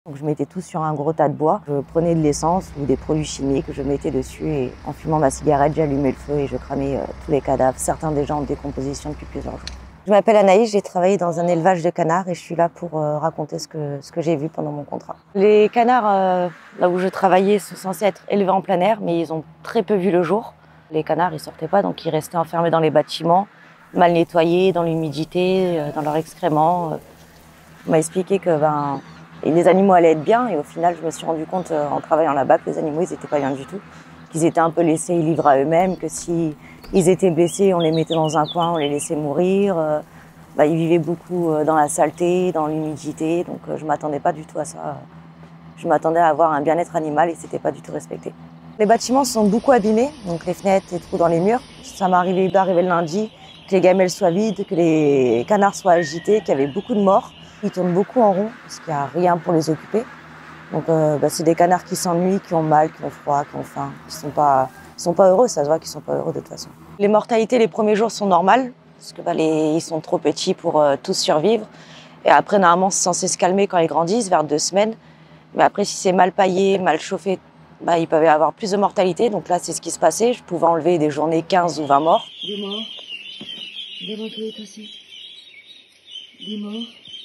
Donc je mettais tout sur un gros tas de bois. Je prenais de l'essence ou des produits chimiques, je mettais dessus et en fumant ma cigarette, j'allumais le feu et je cramais tous les cadavres, certains déjà en décomposition depuis plusieurs jours. Je m'appelle Anaïs, j'ai travaillé dans un élevage de canards et je suis là pour raconter ce que j'ai vu pendant mon contrat. Les canards, là où je travaillais, sont censés être élevés en plein air, mais ils ont très peu vu le jour. Les canards, ils sortaient pas, donc ils restaient enfermés dans les bâtiments, mal nettoyés, dans l'humidité, dans leurs excréments. On m'a expliqué que les animaux allaient être bien et au final, je me suis rendu compte en travaillant là-bas que les animaux, ils n'étaient pas bien du tout, qu'ils étaient un peu laissés libres à eux-mêmes, que si ils étaient blessés, on les mettait dans un coin, on les laissait mourir. Ils vivaient beaucoup dans la saleté, dans l'humidité, donc je m'attendais pas du tout à ça. Je m'attendais à avoir un bien-être animal et c'était pas du tout respecté. Les bâtiments sont beaucoup abîmés, donc les fenêtres, les trous dans les murs. Ça m'est arrivé d'arriver le lundi, que les gamelles soient vides, que les canards soient agités, qu'il y avait beaucoup de morts. Ils tournent beaucoup en rond parce qu'il n'y a rien pour les occuper. Donc c'est des canards qui s'ennuient, qui ont mal, qui ont froid, qui ont faim. Ils sont pas heureux, ça se voit qu'ils sont pas heureux de toute façon. Les mortalités les premiers jours sont normales parce que ils sont trop petits pour tous survivre. Et après normalement c'est censé se calmer quand ils grandissent, vers 2 semaines. Mais après si c'est mal paillé, mal chauffé, ils peuvent avoir plus de mortalité. Donc là c'est ce qui se passait. Je pouvais enlever des journées 15 ou 20 morts. Des morts. Des morts qui est cassé. Des morts.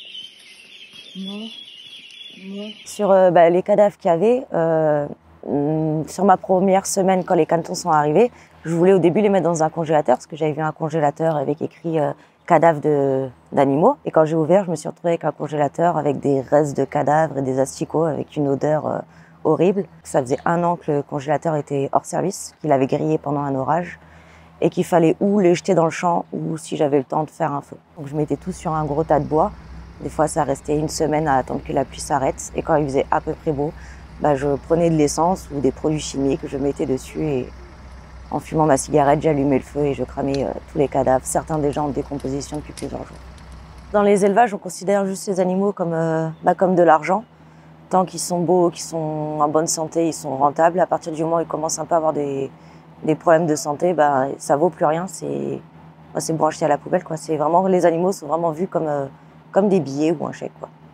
Sur les cadavres qu'il y avait, sur ma première semaine, quand les canetons sont arrivés, je voulais au début les mettre dans un congélateur, parce que j'avais vu un congélateur avec écrit cadavres d'animaux. Et quand j'ai ouvert, je me suis retrouvée avec un congélateur avec des restes de cadavres et des asticots, avec une odeur horrible. Ça faisait 1 an que le congélateur était hors service, qu'il avait grillé pendant un orage, et qu'il fallait ou les jeter dans le champ, ou si j'avais le temps de faire un feu. Donc je mettais tout sur un gros tas de bois. Des fois, ça restait 1 semaine à attendre que la pluie s'arrête. Et quand il faisait à peu près beau, je prenais de l'essence ou des produits chimiques, je mettais dessus et en fumant ma cigarette, j'allumais le feu et je cramais tous les cadavres, certains déjà en décomposition depuis plusieurs jours. Dans les élevages, on considère juste les animaux comme de l'argent. Tant qu'ils sont beaux, qu'ils sont en bonne santé, ils sont rentables. À partir du moment où ils commencent un peu à avoir des problèmes de santé, ça vaut plus rien. C'est bon à jeter à la poubelle, quoi. Les animaux sont vraiment vus comme des billets ou un chèque, quoi.